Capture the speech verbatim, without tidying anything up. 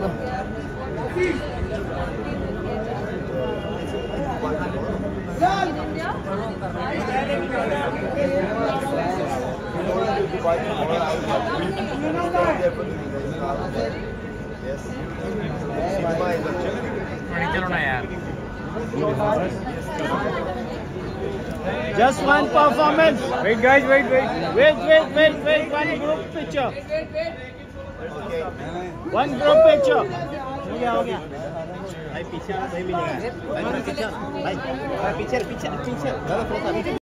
Just one performance. Wait, guys, wait, wait. Wait, wait, wait, wait. One group picture. One group picture. हो गया, हो गया. भाई पीछे आना, भाई मिलेगा. भाई पीछे, भाई पीछे, पीछे, पीछे.